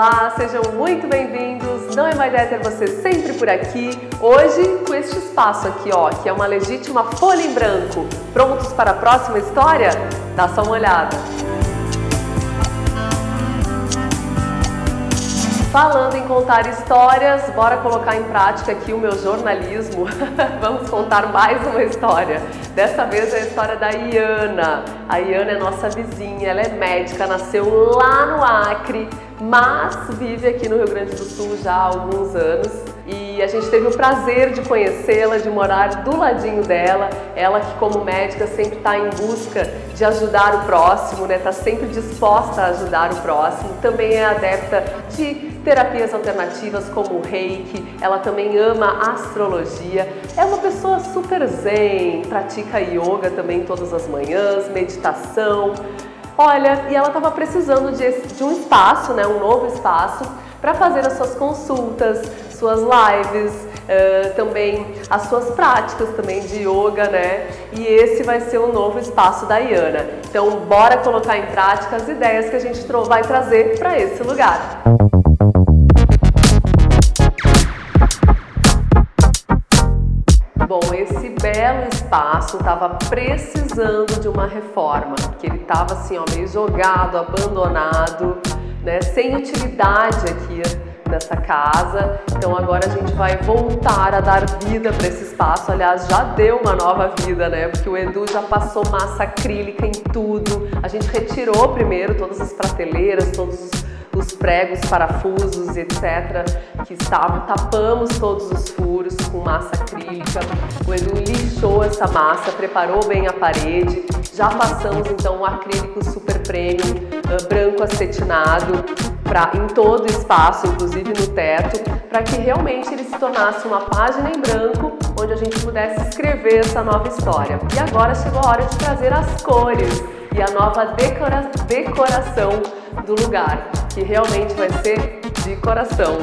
Olá, sejam muito bem-vindos. Não é má ideia ter você sempre por aqui. Hoje com este espaço aqui, ó, que é uma legítima folha em branco. Prontos para a próxima história? Dá só uma olhada. Falando em contar histórias, bora colocar em prática aqui o meu jornalismo. Vamos contar mais uma história. Dessa vez é a história da Iana. A Iana é nossa vizinha, ela é médica, nasceu lá no Acre, mas vive aqui no Rio Grande do Sul já há alguns anos. E a gente teve o prazer de conhecê-la, de morar do ladinho dela. Ela que como médica sempre está em busca de ajudar o próximo, né? Está sempre disposta a ajudar o próximo. Também é adepta de terapias alternativas como o Reiki. Ela também ama astrologia. É uma pessoa super zen, pratica yoga também todas as manhãs, meditação. Olha, e ela estava precisando de um espaço, né? Um novo espaço para fazer as suas consultas, suas lives, também as suas práticas também de yoga, né? E esse vai ser o novo espaço da Iana. Então, bora colocar em prática as ideias que a gente vai trazer para esse lugar. Bom, esse belo espaço estava precisando de uma reforma, porque ele estava assim, ó, meio jogado, abandonado, né, sem utilidade aqui nessa casa. Então agora a gente vai voltar a dar vida para esse espaço. Aliás, já deu uma nova vida, né? Porque o Edu já passou massa acrílica em tudo. A gente retirou primeiro todas as prateleiras, todos os pregos, parafusos, etc. que estavam, tapamos todos os furos com massa acrílica. O Edu lixou essa massa, preparou bem a parede. Já passamos então um acrílico super premium, branco acetinado, em todo o espaço, inclusive no teto, para que realmente ele se tornasse uma página em branco onde a gente pudesse escrever essa nova história. E agora chegou a hora de trazer as cores e a nova decoração do lugar, que realmente vai ser de coração.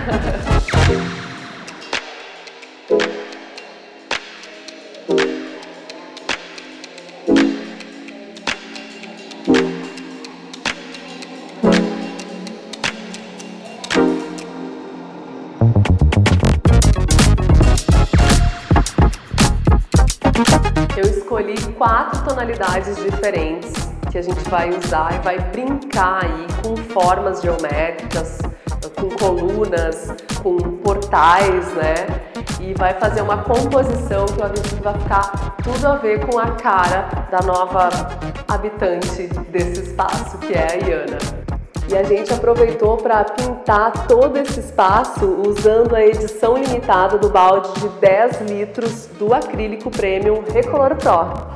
Eu escolhi 4 tonalidades diferentes que a gente vai usar e vai brincar aí com formas geométricas, com colunas, com portais, né? E vai fazer uma composição que eu acredito que vai ficar tudo a ver com a cara da nova habitante desse espaço, que é a Iana. E a gente aproveitou para pintar todo esse espaço usando a edição limitada do balde de 10 litros do acrílico premium Recolor Pro.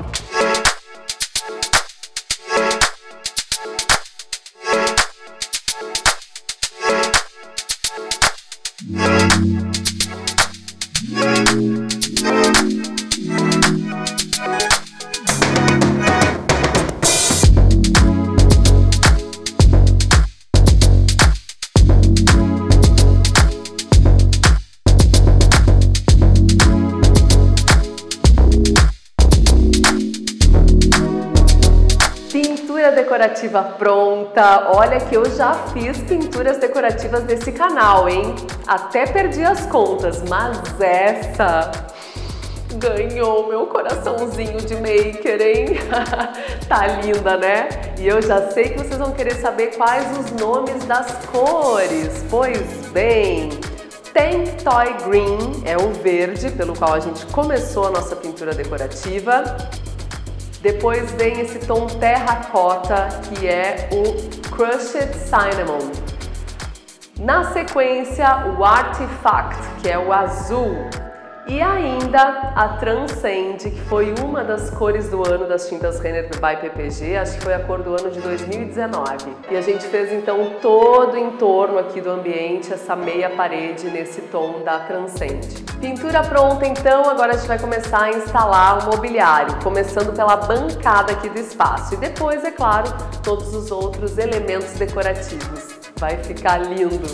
Decorativa pronta. Olha que eu já fiz pinturas decorativas desse canal, hein? Até perdi as contas, mas essa ganhou meu coraçãozinho de maker, hein? Tá linda, né? E eu já sei que vocês vão querer saber quais os nomes das cores. Pois bem, Tank Toy Green é o verde pelo qual a gente começou a nossa pintura decorativa. Depois vem esse tom terracota, que é o Crushed Cinnamon. Na sequência, o Artifact, que é o azul. E ainda a Transcend, que foi uma das cores do ano das tintas Renner by PPG, acho que foi a cor do ano de 2019. E a gente fez então todo o entorno aqui do ambiente, essa meia parede nesse tom da Transcend. Pintura pronta então, agora a gente vai começar a instalar o mobiliário, começando pela bancada aqui do espaço. E depois, é claro, todos os outros elementos decorativos. Vai ficar lindo!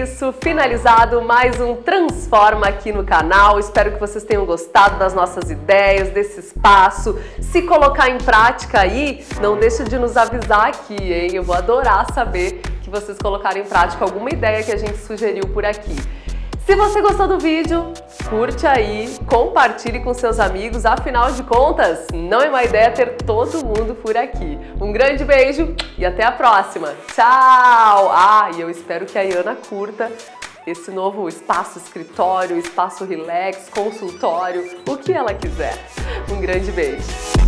isso, finalizado mais um Transforma aqui no canal. Espero que vocês tenham gostado das nossas ideias, desse espaço. Se colocar em prática aí, não deixe de nos avisar aqui, hein? Eu vou adorar saber que vocês colocaram em prática alguma ideia que a gente sugeriu por aqui. Se você gostou do vídeo, curte aí, compartilhe com seus amigos, afinal de contas, não é má ideia ter todo mundo por aqui. Um grande beijo e até a próxima. Tchau! E eu espero que a Iana curta esse novo espaço escritório, espaço relax, consultório, o que ela quiser. Um grande beijo!